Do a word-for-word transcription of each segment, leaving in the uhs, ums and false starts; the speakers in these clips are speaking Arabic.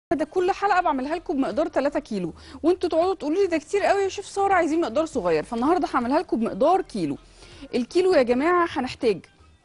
ده كل حلقه بعملها لكم بمقدار ثلاثة كيلو، وانتوا تقعدوا تقولوا لي ده كتير قوي يا شيف ساره، عايزين مقدار صغير. فالنهارده هعملها لكم بمقدار كيلو. الكيلو يا جماعه هنحتاج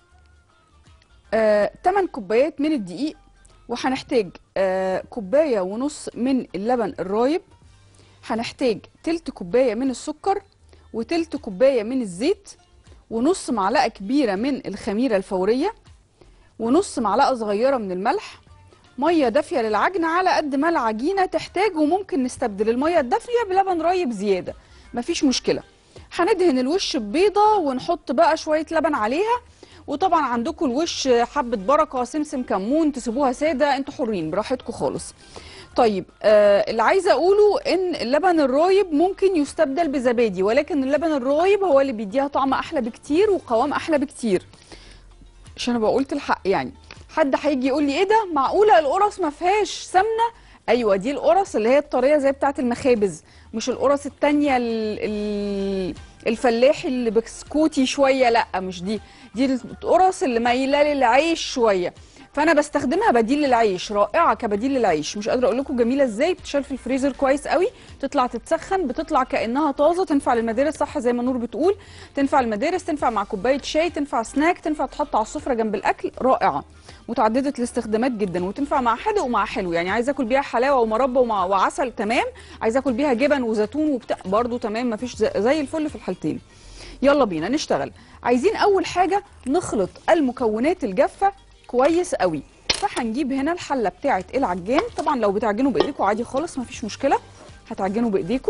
آه ثمانية كوبايات من الدقيق، وهنحتاج آه كوبايه ونص من اللبن الرايب، هنحتاج تلت كوبايه من السكر، وتلت كوبايه من الزيت، ونص معلقه كبيره من الخميره الفوريه، ونص معلقه صغيره من الملح، ميه دافيه للعجن على قد ما العجينه تحتاج، وممكن نستبدل الميه الدافيه بلبن رايب زياده مفيش مشكله. هندهن الوش ببيضه ونحط بقى شويه لبن عليها، وطبعا عندكم الوش حبه بركه سمسم كمون تسيبوها ساده، انتوا حرين براحتكم خالص. طيب آه اللي عايزه اقوله ان اللبن الرايب ممكن يستبدل بزبادي، ولكن اللبن الرايب هو اللي بيديها طعم احلى بكتير وقوام احلى بكتير، عشان ابقى قلت الحق. يعني حد هيجي يقول لي ايه ده، معقوله القرص ما فيهاش سمنه؟ ايوه، دي القرص اللي هي الطريه زي بتاعه المخابز، مش القرص التانيه الفلاحي اللي بسكوتي شويه، لا مش دي، دي القرص اللي مايله للعيش شويه، فانا بستخدمها بديل للعيش، رائعه كبديل للعيش. مش قادره اقول لكم جميله ازاي، بتشال في الفريزر كويس قوي، تطلع تتسخن بتطلع كانها طازه، تنفع للمدارس صح زي ما نور بتقول، تنفع للمدارس، تنفع مع كوبايه شاي، تنفع سناك، تنفع تحط على السفره جنب الاكل، رائعه متعدده الاستخدامات جدا، وتنفع مع حادق ومع حلو. يعني عايزه اكل بيها حلاوه ومربى ومع وعسل تمام، عايزه اكل بيها جبن وزيتون وبتاع برده تمام، مفيش زي الفل في الحالتين. يلا بينا نشتغل. عايزين اول حاجه نخلط المكونات الجافه كويس قوي، فهنجيب هنا الحله بتاعه العجان، طبعا لو بتعجنوا بايديكم عادي خالص مفيش مشكله، هتعجنوا بايديكم.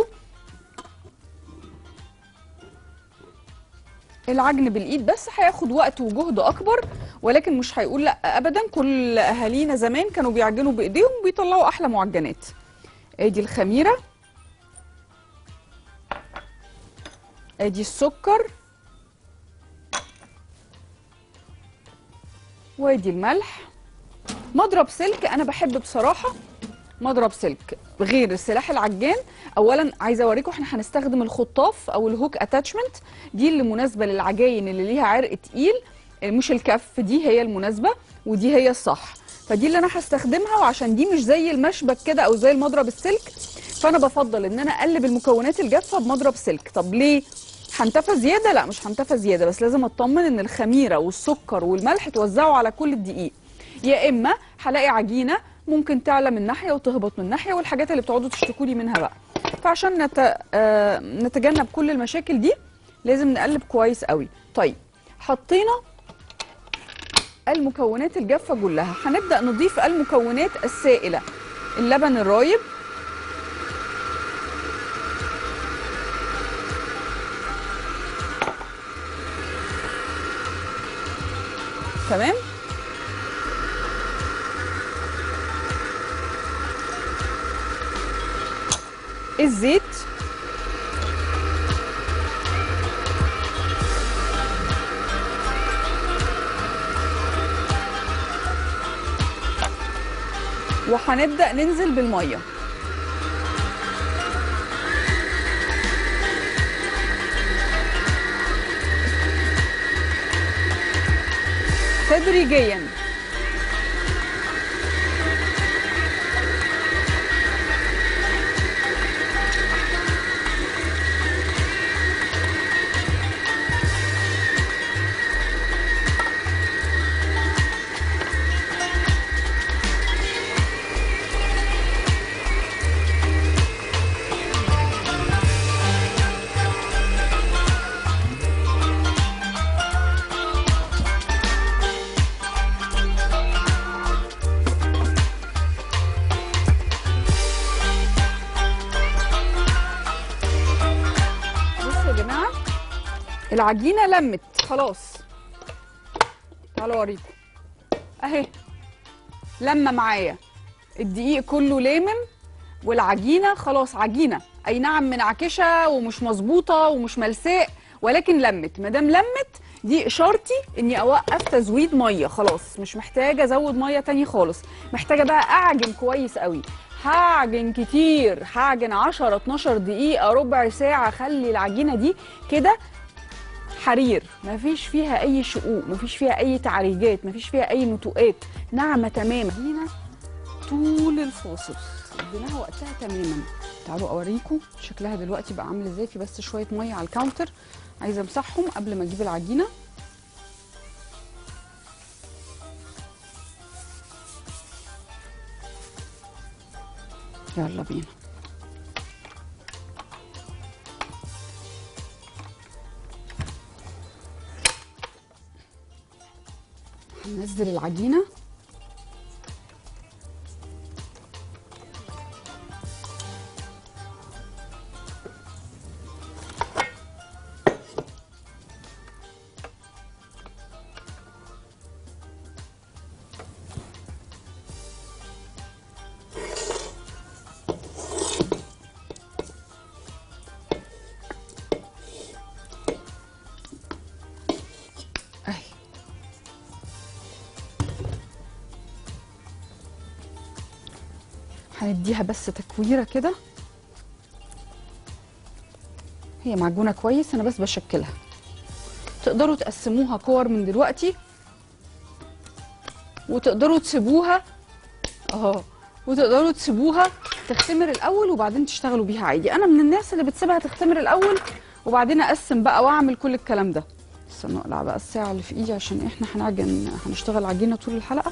العجن بالايد بس هياخد وقت وجهد اكبر، ولكن مش هيقول لا ابدا، كل اهالينا زمان كانوا بيعجنوا بايديهم بيطلعوا احلى معجنات. ادي الخميره، ادي السكر، وادي الملح. مضرب سلك، انا بحب بصراحه مضرب سلك غير السلاح العجان. اولا عايزه اوريكم احنا هنستخدم الخطاف او الهوك اتاتشمنت، دي اللي مناسبه للعجاين اللي ليها عرق تقيل، مش الكف، دي هي المناسبه ودي هي الصح، فدي اللي انا هستخدمها، وعشان دي مش زي المشبك كده او زي المضرب السلك، فانا بفضل ان انا اقلب المكونات الجافه بمضرب سلك. طب ليه؟ هنتفى زياده؟ لا مش هنتفى زياده، بس لازم اطمن ان الخميره والسكر والملح توزعوا على كل الدقيق، يا اما هلاقي عجينه ممكن تعلى من ناحيه وتهبط من ناحيه، والحاجات اللي بتقعدوا تشتكوا لي منها بقى. فعشان نت... آه... نتجنب كل المشاكل دي لازم نقلب كويس قوي. طيب حطينا المكونات الجافه كلها، هنبدا نضيف المكونات السائله، اللبن الرايب، تمام، الزيت، وهنبدأ ننزل بالمية تدريجيا. العجينه لمت خلاص، تعالوا اوريكم اهي، لما معايا الدقيق كله لامم، والعجينه خلاص عجينه، اي نعم منعكشه ومش مظبوطه ومش ملساء، ولكن لمت. ما دام لمت دي اشارتي اني اوقف تزويد ميه، خلاص مش محتاجه ازود ميه تاني خالص، محتاجه بقى اعجن كويس قوي، هعجن كتير، هعجن عشرة اتناشر دقيقه، ربع ساعه، خلي العجينه دي كده حرير، مفيش فيها اي شقوق، مفيش فيها اي تعريجات، مفيش فيها اي نتوءات، ناعمه تماما. هنا طول الفاصل، اديناها وقتها تماما. تعالوا اوريكم شكلها دلوقتي بقى عامل ازاي. في بس شويه ميه على الكاونتر عايزه امسحهم قبل ما اجيب العجينه. يلا بينا. هننزل العجينه اهي. هنديها بس تكويره كده. هي معجونه كويس، انا بس بشكلها. تقدروا تقسموها كور من دلوقتي وتقدروا تسيبوها اهو، وتقدروا تسيبوها تختمر الاول وبعدين تشتغلوا بيها عادي. انا من الناس اللي بتسيبها تختمر الاول وبعدين اقسم بقى واعمل كل الكلام ده. استنوا اقلع بقى الساعه اللي في ايدي عشان احنا هنعجن، هنشتغل عجينه طول الحلقه.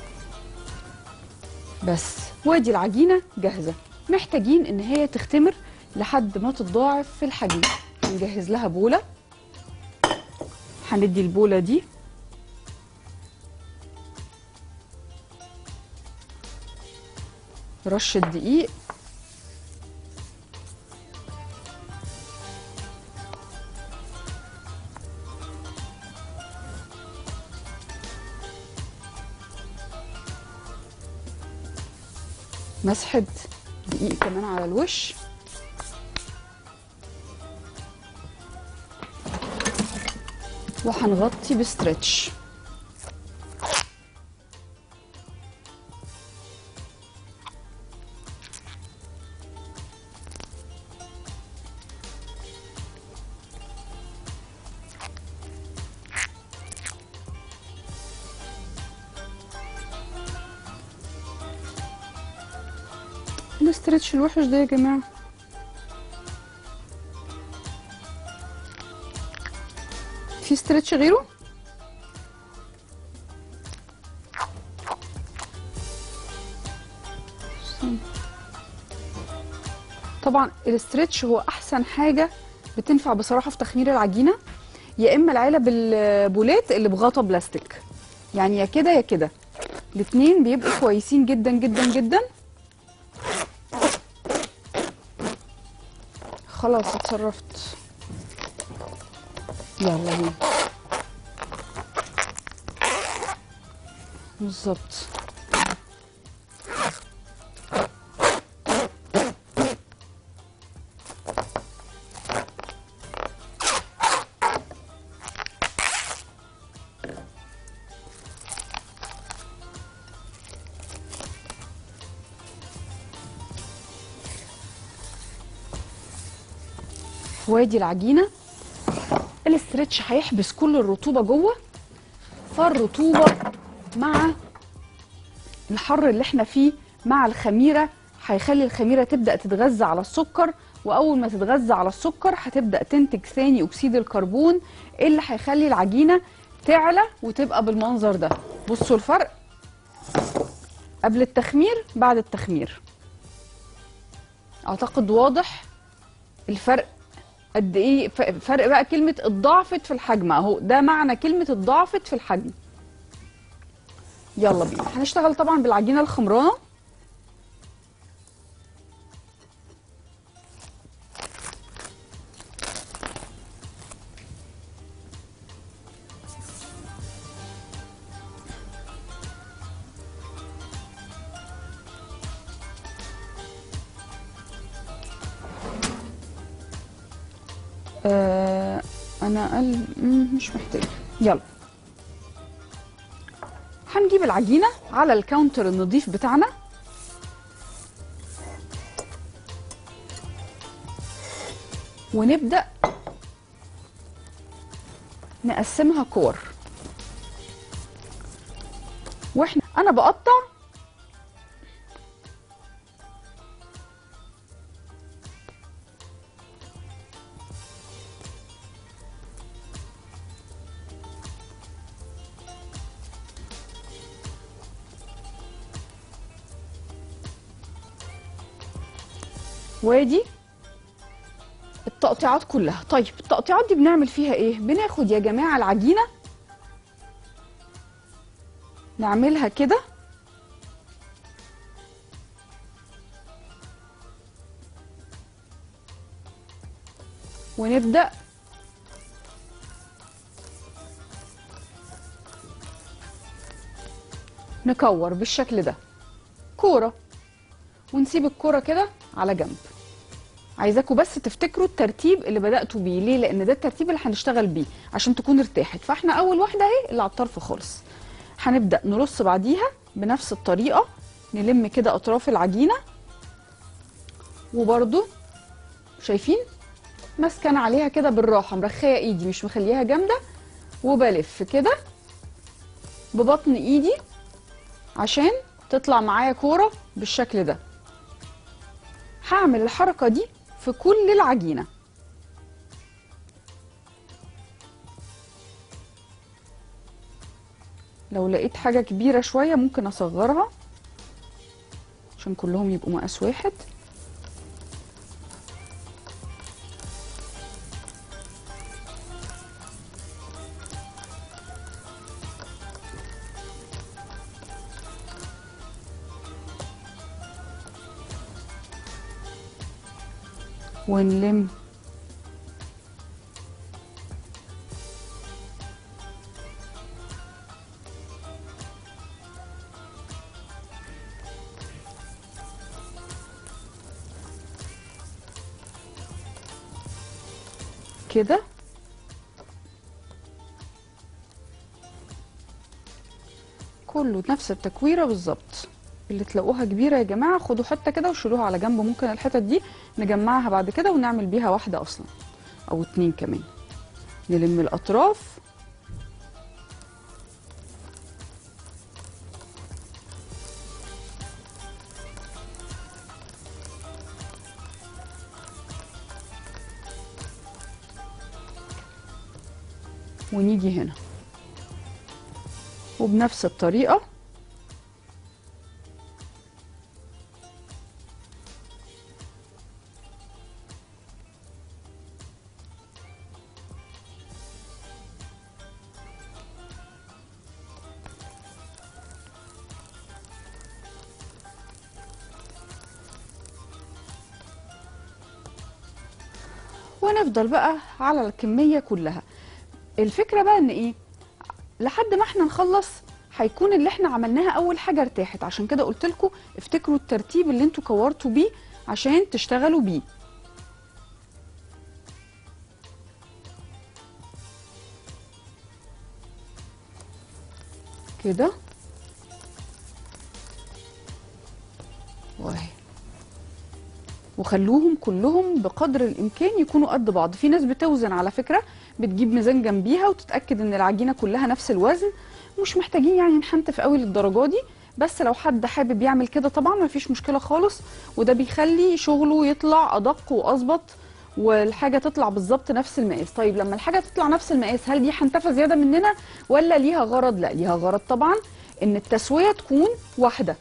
بس وادي العجينه جاهزه. محتاجين ان هي تختمر لحد ما تتضاعف في الحجم. هنجهز لها بوله. هندي البوله دي رشه دقيق، مسحه دقيق كمان على الوش، وهنغطي بستريتش. الاسترتش الوحش ده يا جماعه. في استرتش غيره؟ طبعا الاسترتش هو احسن حاجه بتنفع بصراحه في تخمير العجينه، يا اما العلب البولات اللي بغطا بلاستيك، يعني يا كده يا كده، الاتنين بيبقوا كويسين جدا جدا جدا. خلاص اتصرفت. يلا بينا. بالظبط. وادي العجينه. الاسترتش هيحبس كل الرطوبه جوه، فالرطوبه مع الحر اللي احنا فيه مع الخميره هيخلي الخميره تبدا تتغذى على السكر، واول ما تتغذى على السكر هتبدا تنتج ثاني اكسيد الكربون اللي هيخلي العجينه تعلى وتبقى بالمنظر ده. بصوا الفرق قبل التخمير بعد التخمير. اعتقد واضح الفرق قد ايه. فرق بقى كلمه اتضاعفت في الحجم، اهو ده معنى كلمه اتضاعفت في الحجم. يلا بينا. هنشتغل طبعا بالعجينه الخمرانه. آه انا قل... مش محتاجه. يلا هنجيب العجينه على الكاونتر النظيف بتاعنا، ونبدا نقسمها كور. واحنا انا بقطع وادي التقطيعات كلها. طيب التقطيعات دي بنعمل فيها ايه؟ بناخد يا جماعه العجينه نعملها كده ونبدا نكور بالشكل ده كوره، ونسيب الكوره كده على جنب. عايزاكم بس تفتكروا الترتيب اللي بدأتوا بيه. ليه؟ لأن ده الترتيب اللي هنشتغل بيه عشان تكون ارتاحت. فاحنا أول واحدة اهي اللي على الطرف خالص، هنبدأ نرص بعديها بنفس الطريقة، نلم كده أطراف العجينة، وبرده شايفين ماسكة عليها كده بالراحة، مرخية ايدي مش مخليها جامدة، وبلف كده ببطن ايدي عشان تطلع معايا كورة بالشكل ده. هعمل الحركة دي في كل العجينة. لو لقيت حاجة كبيرة شوية ممكن أصغرها عشان كلهم يبقوا مقاس واحد. ونلم كده. كله نفس التكويره بالظبط. اللي تلاقوها كبيره يا جماعه خدوا حته كده وشيلوها على جنب، ممكن الحتت دي نجمعها بعد كده ونعمل بيها واحده اصلا او اتنين كمان. نلم الاطراف ونيجي هنا وبنفس الطريقة ونفضل بقى على الكمية كلها. الفكرة بقى ان ايه، لحد ما احنا نخلص هيكون اللي احنا عملناها اول حاجة ارتاحت. عشان كده قلت لكم افتكروا الترتيب اللي انتوا كورتوا بيه عشان تشتغلوا بيه. كده واهي، وخلوهم كلهم بقدر الامكان يكونوا قد بعض. في ناس بتوزن على فكرة، بتجيب ميزان جنبيها وتتاكد ان العجينه كلها نفس الوزن. مش محتاجين يعني نحنتف قوي للدرجه دي، بس لو حد حابب يعمل كده طبعا مفيش مشكله خالص، وده بيخلي شغله يطلع ادق واظبط والحاجه تطلع بالظبط نفس المقاس. طيب لما الحاجه تطلع نفس المقاس هل دي حنتفه زياده مننا ولا ليها غرض؟ لا ليها غرض طبعا، ان التسويه تكون واحده.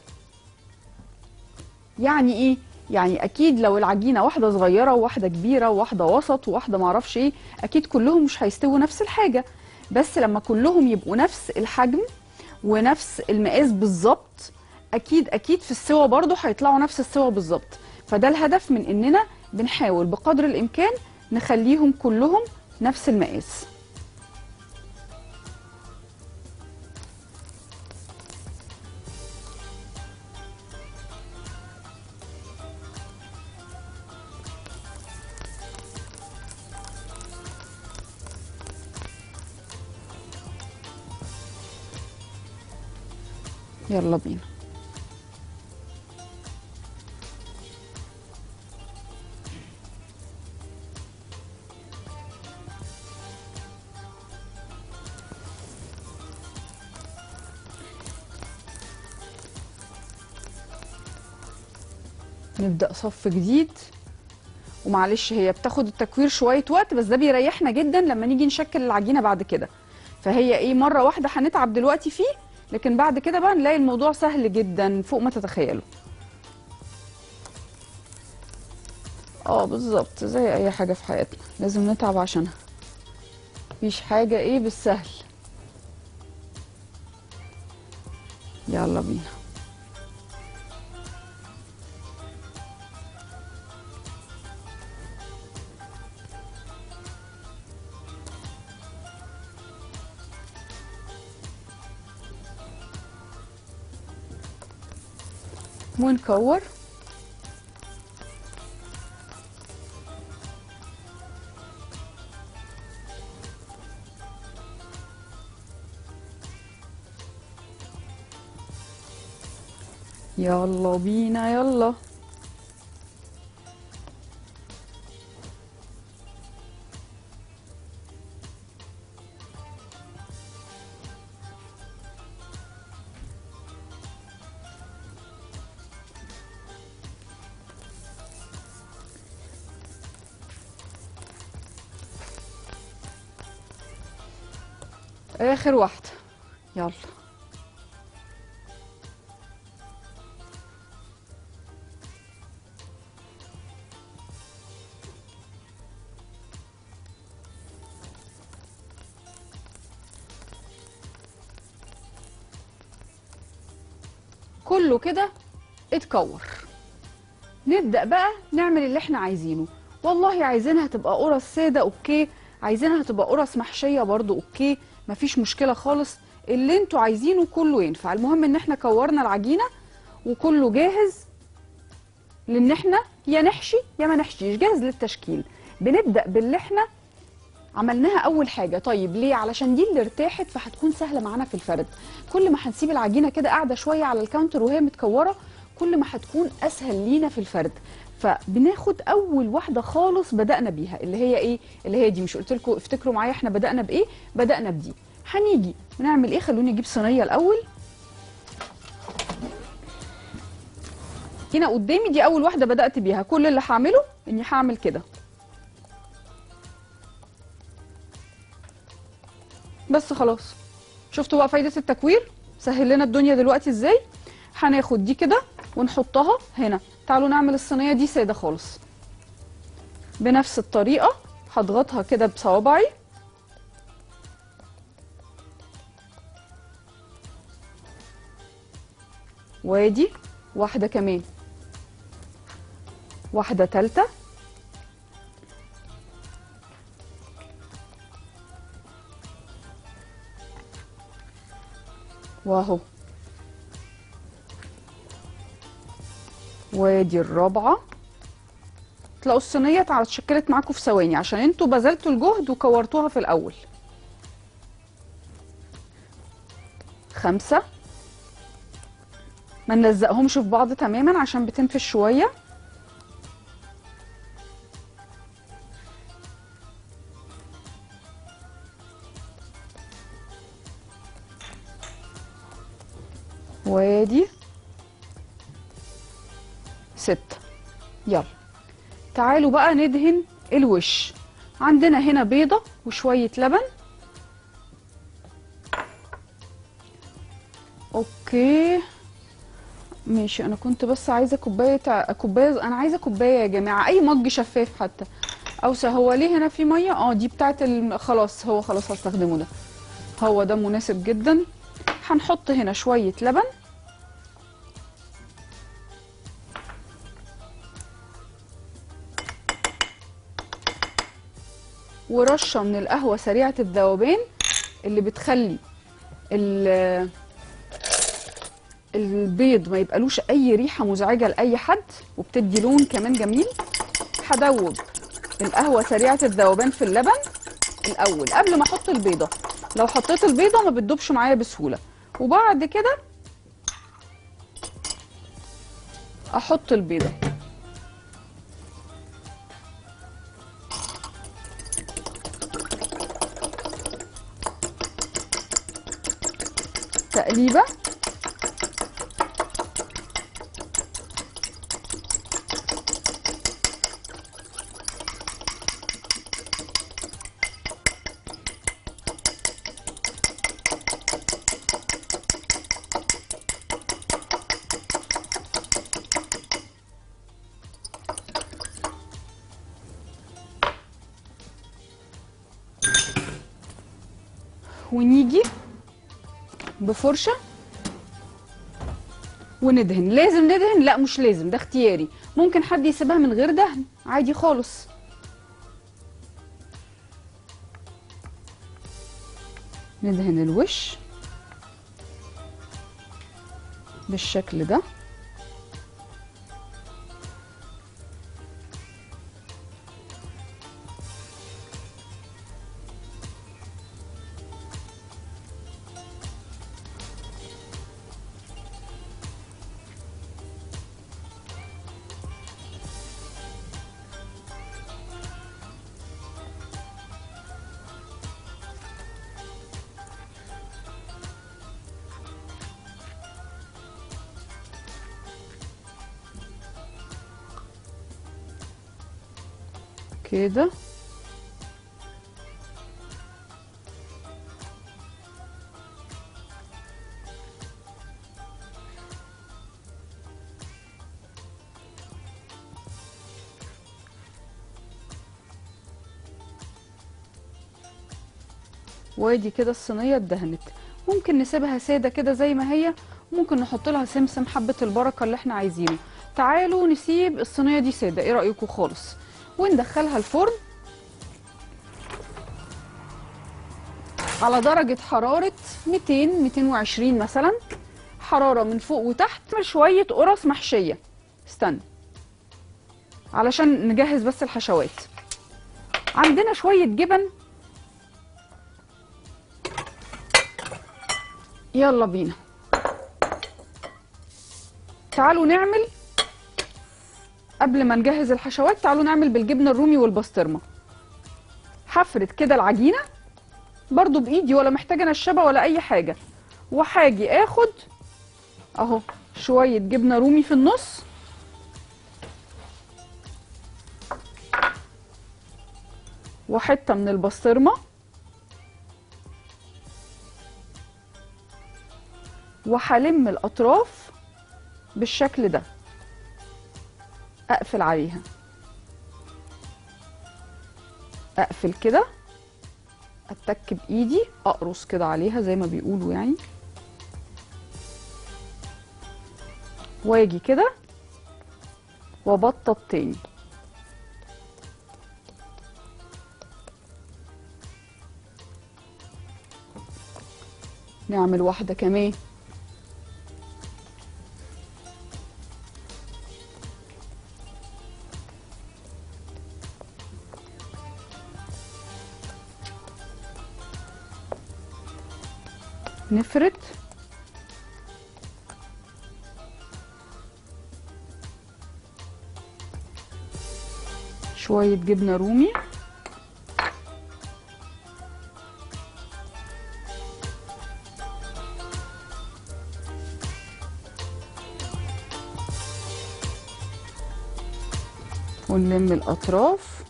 يعني ايه؟ يعني اكيد لو العجينه واحده صغيره وواحده كبيره وواحده وسط وواحده معرفش ايه، اكيد كلهم مش هيستووا نفس الحاجه. بس لما كلهم يبقوا نفس الحجم ونفس المقاس بالظبط، اكيد اكيد في السوا برضو هيطلعوا نفس السوا بالظبط. فده الهدف من اننا بنحاول بقدر الامكان نخليهم كلهم نفس المقاس. يلا بينا. نبدأ صف جديد. ومعلش هي بتاخد التكوير شوية وقت، بس ده بيريحنا جدا لما نيجي نشكل العجينة بعد كده. فهي ايه، مرة واحدة هنتعب دلوقتي فيه، لكن بعد كده بقى نلاقي الموضوع سهل جدا فوق ما تتخيلوا. اه بالظبط، زي اي حاجة في حياتنا لازم نتعب عشانها، مفيش حاجة ايه بالسهل. يلا بينا. ونكور. يلا بينا يلا. اخر واحدة. يلا. كله كده اتكور. نبدأ بقى نعمل اللي احنا عايزينه. والله عايزينها تبقى قرص سادة اوكي، عايزينها تبقى قرص محشية برضو اوكي، مفيش مشكلة خالص، اللي انتوا عايزينه كله ينفع. المهم ان احنا كورنا العجينة وكله جاهز لان احنا يا نحشي يا ما نحشيش، جاهز للتشكيل. بنبدأ باللي احنا عملناها اول حاجه. طيب ليه؟ علشان دي اللي ارتاحت فهتكون سهله معانا في الفرد. كل ما هنسيب العجينه كده قاعده شويه على الكاونتر وهي متكوره كل ما هتكون اسهل لينا في الفرد. فبناخد اول واحده خالص بدانا بيها اللي هي ايه؟ اللي هي دي. مش قلت لكم افتكروا معايا احنا بدانا بايه؟ بدانا بدي. هنيجي ونعمل ايه؟ خلوني اجيب صينيه الاول. هنا قدامي دي اول واحده بدات بيها. كل اللي هعمله اني هعمل كده بس خلاص. شفتوا بقى فايدة التكوير؟ سهل لنا الدنيا دلوقتي ازاي؟ هناخد دي كده ونحطها هنا. تعالوا نعمل الصينية دي سادة خالص. بنفس الطريقة هضغطها كده بصوابعي. وادي واحدة كمان، واحدة تالتة، واهو، وادي الرابعة. تلاقوا الصينية اتشكلت معاكم في ثواني عشان انتوا بذلتوا الجهد وكورتوها في الأول. خمسة. ما نلزقهمش في بعض تماما عشان بتنفش شوية. وادي ستة. يلا تعالوا بقى ندهن الوش. عندنا هنا بيضة وشوية لبن. اوكي ماشي. انا كنت بس عايزة كوباية كوباية انا عايزة كوباية يا جماعة، اي مج شفاف حتى. او هو ليه هنا في مية؟ اه دي بتاعت ال... خلاص هو خلاص هستخدمه ده، هو ده مناسب جدا. هنحط هنا شوية لبن ورشة من القهوة سريعة الذوبان اللي بتخلي البيض ما يبقالوش اي ريحة مزعجة لاي حد، وبتدي لون كمان جميل. هدوب القهوة سريعة الذوبان في اللبن الاول قبل ما احط البيضة. لو حطيت البيضة ما بتدوبش معايا بسهولة. وبعد كده احط البيضة. تقليبة. ونيجي بفرشه وندهن. لازم ندهن؟ لا مش لازم، ده اختياري، ممكن حد يسيبها من غير دهن عادي خالص. ندهن الوش بالشكل ده. كده وادي كده الصينيه اتدهنت. ممكن نسيبها ساده كده زي ما هي، ممكن نحط لها سمسم حبه البركه اللي احنا عايزينه. تعالوا نسيب الصينيه دي ساده، ايه رايكم خالص، وندخلها الفرن على درجه حراره ميتين ميتين وعشرين مثلا، حراره من فوق وتحت. نعمل شويه قرص محشيه. استنى علشان نجهز بس الحشوات. عندنا شويه جبن، يلا بينا. تعالوا نعمل قبل ما نجهز الحشوات، تعالوا نعمل بالجبنه الرومي والبسطرمه. هفرد كده العجينه برضو بايدي، ولا محتاجه نشابه ولا اي حاجه، وهاجي اخد اهو شويه جبنه رومي في النص، وحته من البسطرمه، وهلم الاطراف بالشكل ده، اقفل عليها، اقفل كده، اتك بايدي، اقرص كده عليها زي ما بيقولوا يعني، واجي كده وابطط تاني. نعمل واحده كمان. نفرد شوية جبنة رومي، ونلم الأطراف،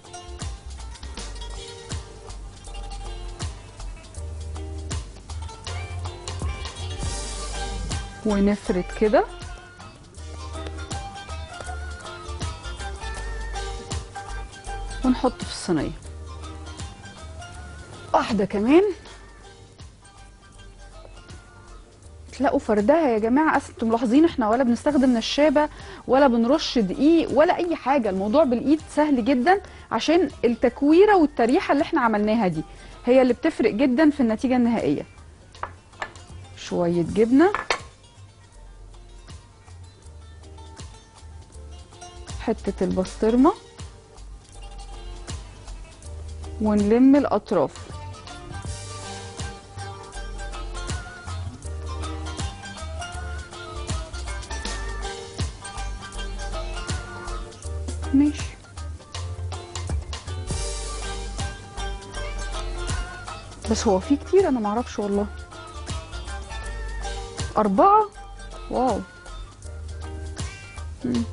ونفرد كده، ونحط في الصينية. واحدة كمان. تلاقوا فردها يا جماعة، اصل انتوا ملاحظين احنا ولا بنستخدم نشابة ولا بنرش دقيق ولا اي حاجة، الموضوع بالايد سهل جدا، عشان التكويرة والتريحة اللي احنا عملناها دي هي اللي بتفرق جدا في النتيجة النهائية. شوية جبنة، حتة البسطرمة، ونلم الأطراف. ماشي. بس هو في كتير، أنا معرفش والله. أربعة؟ واو. مم.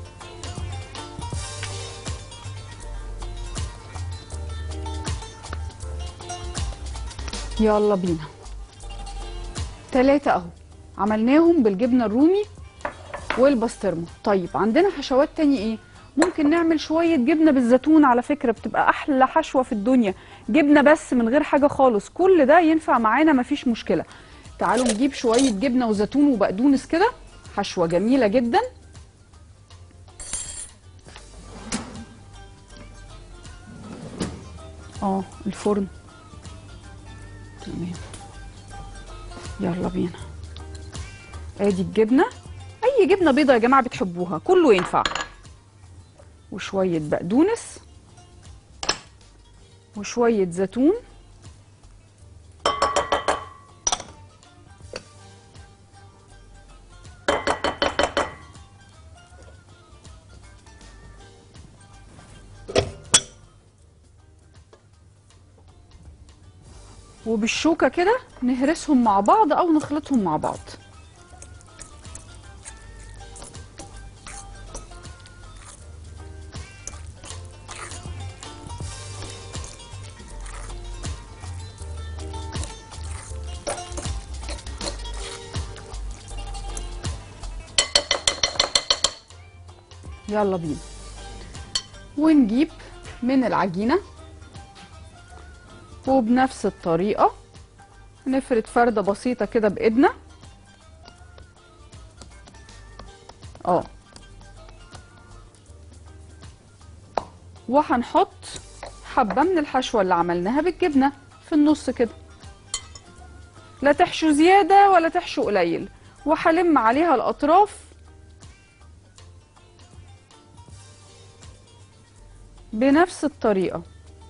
يلا بينا. تلاتة اهو عملناهم بالجبنة الرومي والبسطرمة. طيب عندنا حشوات تاني ايه؟ ممكن نعمل شويه جبنه بالزيتون، على فكره بتبقى احلى حشوه في الدنيا، جبنه بس من غير حاجه خالص، كل ده ينفع معانا مفيش مشكله. تعالوا نجيب شويه جبنه وزيتون وبقدونس كده، حشوه جميله جدا. اه الفرن تمام، يلا بينا. ادي الجبنه، اي جبنه بيضه يا جماعه بتحبوها كله ينفع، وشويه بقدونس وشويه زيتون، وبالشوكه كده نهرسهم مع بعض او نخلطهم مع بعض. يلا بينا، ونجيب من العجينه وبنفس الطريقه نفرد فرده بسيطه كده بايدنا. اه وهنحط حبه من الحشوه اللي عملناها بالجبنه في النص كده، لا تحشو زياده ولا تحشو قليل، وهلم عليها الاطراف بنفس الطريقه.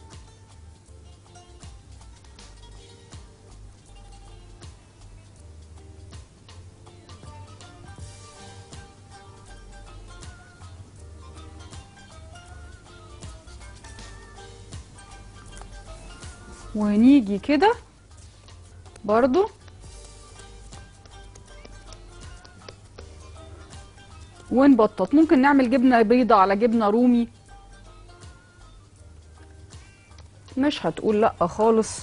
ونيجي كده برضو ونبطط، ممكن نعمل جبنه بيضه على جبنه رومي، مش هتقول لا خالص.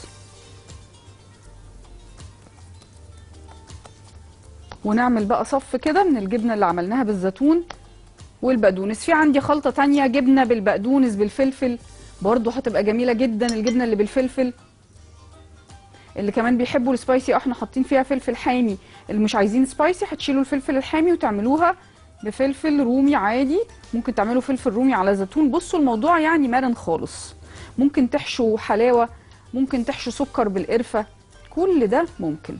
ونعمل بقى صف كده من الجبنه اللي عملناها بالزيتون والبقدونس. في عندي خلطه تانية جبنه بالبقدونس بالفلفل، برضو هتبقى جميله جدا. الجبنه اللي بالفلفل، اللي كمان بيحبوا السبايسي احنا حاطين فيها فلفل حامي، اللي مش عايزين سبايسي هتشيلوا الفلفل الحامي وتعملوها بفلفل رومي عادي. ممكن تعملوا فلفل رومي على زيتون. بصوا الموضوع يعني مرن خالص، ممكن تحشوا حلاوه، ممكن تحشوا سكر بالقرفه، كل ده ممكن.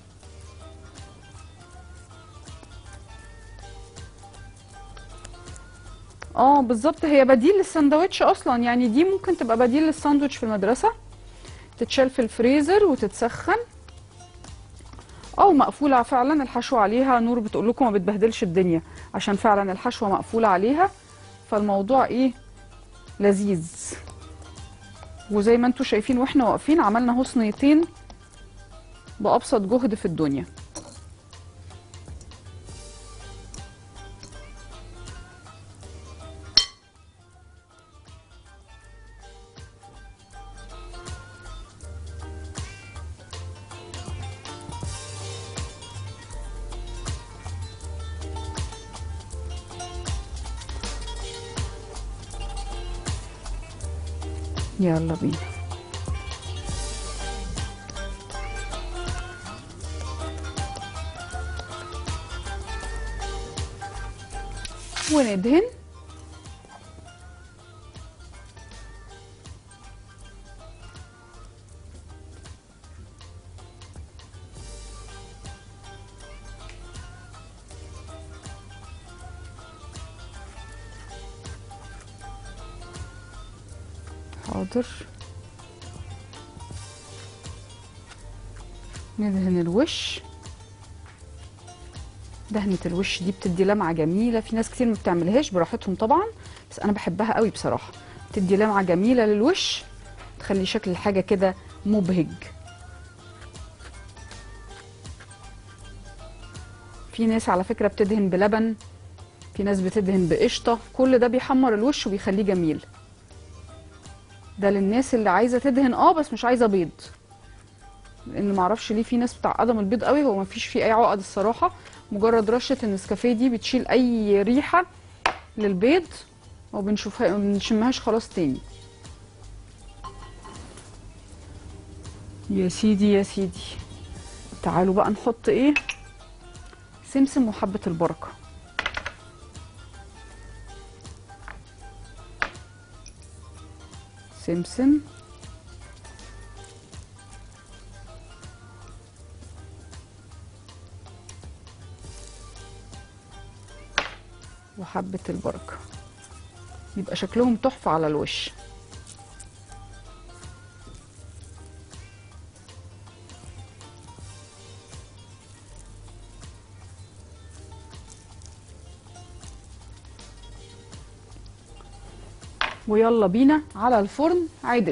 اه بالظبط، هي بديل للساندوتش اصلا، يعني دي ممكن تبقى بديل للساندوتش في المدرسه، تتشال في الفريزر وتتسخن، او مقفوله فعلا الحشو عليها. نور بتقول لكم ما بتبهدلش الدنيا عشان فعلا الحشوه مقفوله عليها، فالموضوع ايه لذيذ. وزي ما انتم شايفين واحنا واقفين عملنا اهو صينيتين بابسط جهد في الدنيا. يلا بينا. وندهن. حاضر. ندهن الوش. دهنة الوش دي بتدي لمعة جميلة، في ناس كتير ما بتعملهاش، براحتهم طبعا، بس انا بحبها قوي بصراحة، بتدي لمعة جميلة للوش، تخلي شكل الحاجة كده مبهج. في ناس على فكرة بتدهن بلبن، في ناس بتدهن بقشطة، كل ده بيحمر الوش وبيخليه جميل. ده للناس اللي عايزة تدهن اه بس مش عايزة بيض، لان معرفش ليه في ناس بتعقدها من البيض قوي، هو مفيش فيه اي عقد الصراحه، مجرد رشه النسكافيه دي بتشيل اي ريحه للبيض. او بنشوفها ما بنشمهاش خلاص تاني. يا سيدي يا سيدي، تعالوا بقى نحط ايه؟ سمسم وحبة البركة. سمسم وحبة البركة، يبقى شكلهم تحفة على الوش. ويلا بينا على الفرن عدل.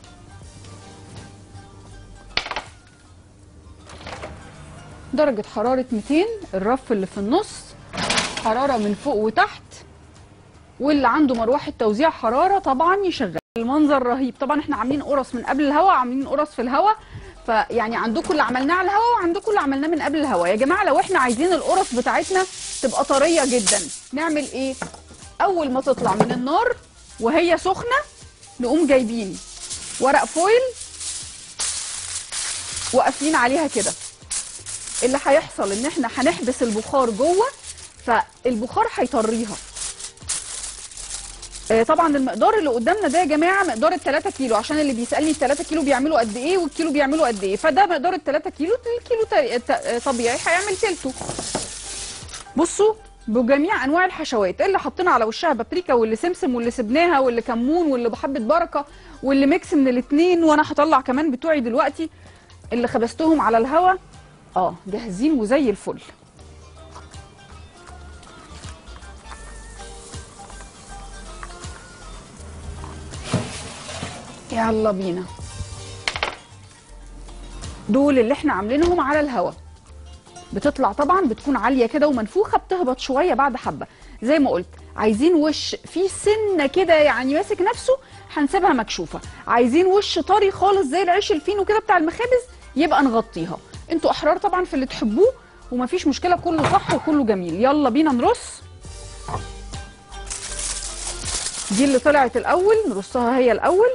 درجة حرارة مئتين، الرف اللي في النص حرارة من فوق وتحت، واللي عنده مروحة توزيع حرارة طبعا يشغل. المنظر رهيب. طبعا احنا عاملين قرص من قبل الهواء، عاملين قرص في الهواء، فيعني عندكم اللي عملناه على الهواء وعندكم اللي عملناه من قبل الهواء. يا جماعة لو احنا عايزين القرص بتاعتنا تبقى طرية جدا، نعمل ايه؟ اول ما تطلع من النار وهي سخنة نقوم جايبين ورق فويل وقافلين عليها كده. اللي هيحصل ان احنا هنحبس البخار جوه، فالبخار هيطريها. آه طبعا المقدار اللي قدامنا ده يا جماعه مقدار ال ثلاثة كيلو، عشان اللي بيسالني ال ثلاثة كيلو بيعملوا قد ايه والكيلو بيعملوا قد ايه، فده مقدار ال ثلاثة كيلو. الكيلو طبيعي هيعمل تلته. بصوا بجميع انواع الحشوات اللي حطينا على وشها بابريكا واللي سمسم واللي سبناها واللي كمون واللي بحبه بركه واللي ميكس من الاثنين، وانا هطلع كمان بتوعي دلوقتي اللي خبزتهم على الهوا. اه جاهزين وزي الفل. يلا بينا. دول اللي احنا عاملينهم على الهوا. بتطلع طبعا بتكون عاليه كده ومنفوخه، بتهبط شويه بعد حبه. زي ما قلت عايزين وش فيه سنه كده يعني ماسك نفسه، هنسيبها مكشوفه. عايزين وش طري خالص زي العيش الفينو كده بتاع المخابز، يبقى نغطيها. انتوا احرار طبعا في اللي تحبوه ومفيش مشكله، كله صح وكله جميل. يلا بينا نرص. دي اللي طلعت الاول نرصها هي الاول.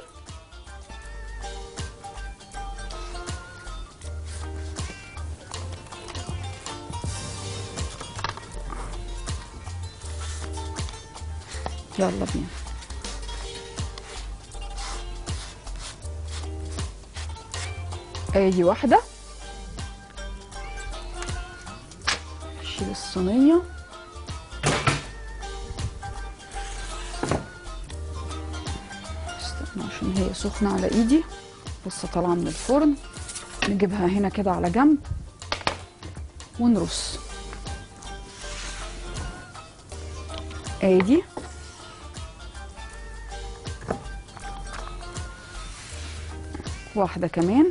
يلا بينا. ادي واحده. شيل الصينيه. استنى عشان هي سخنه على ايدي، لسه طالعه من الفرن. نجيبها هنا كده على جنب ونرص. ادي واحدة كمان.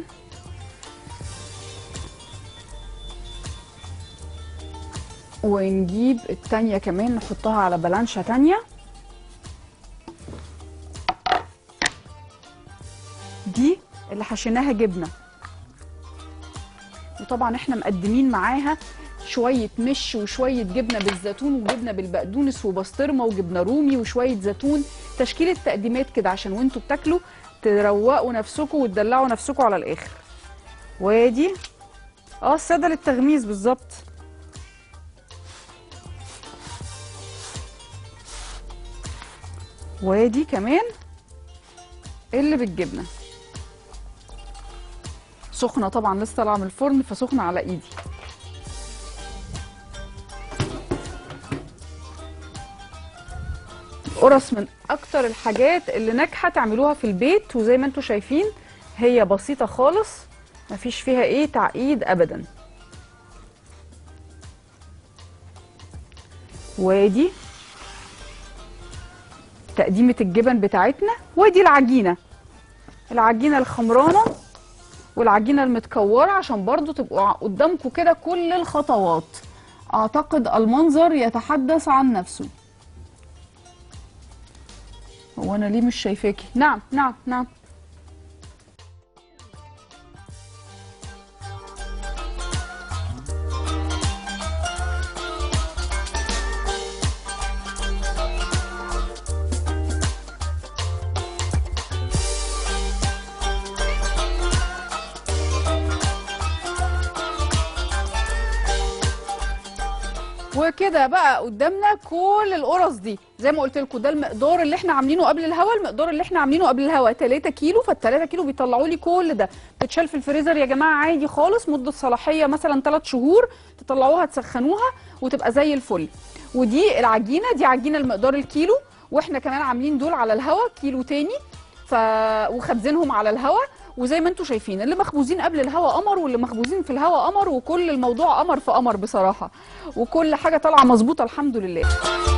ونجيب التانية كمان نحطها على بلانشة تانية. دي اللي حشيناها جبنة، وطبعا احنا مقدمين معاها شوية مش وشوية جبنة بالزيتون وجبنة بالبقدونس وبسطرمة وجبنة رومي وشوية زيتون. تشكيلة تقديمات كده عشان وانتوا بتاكلوا تروقوا نفسكم وتدلعوا نفسكم على الاخر. وادي اه الساده للتغميز بالظبط. وادي كمان اللي بالجبنه. سخنه طبعا لسه طالعه من الفرن فسخنه على ايدي. قرص من اكتر الحاجات اللي ناجحه تعملوها في البيت، وزي ما انتم شايفين هي بسيطه خالص مفيش فيها ايه تعقيد ابدا. وادي تقديمه الجبن بتاعتنا، وادي العجينه العجينه الخمرانه والعجينه المتكوره عشان برضو تبقوا قدامكم كده كل الخطوات. اعتقد المنظر يتحدث عن نفسه. هو انا ليه مش شايفاكي؟ نعم نعم نعم. وكده بقى قدامنا كل القرص دي زي ما قلت لكم. ده المقدار اللي احنا عاملينه قبل الهوا، المقدار اللي احنا عاملينه قبل الهوا تلاتة كيلو، فال3 كيلو بيطلعوا لي كل ده. بتتشال في الفريزر يا جماعه عادي خالص، مده صلاحيه مثلا ثلاث شهور، تطلعوها تسخنوها وتبقى زي الفل. ودي العجينه، دي عجينه المقدار الكيلو، واحنا كمان عاملين دول على الهوا كيلو تاني ف وخبزينهم على الهوا. وزي ما انتم شايفين اللي مخبوزين قبل الهوا قمر، واللي مخبوزين في الهوا قمر، وكل الموضوع قمر في قمر بصراحه، وكل حاجه طالعه مظبوطه الحمد لله.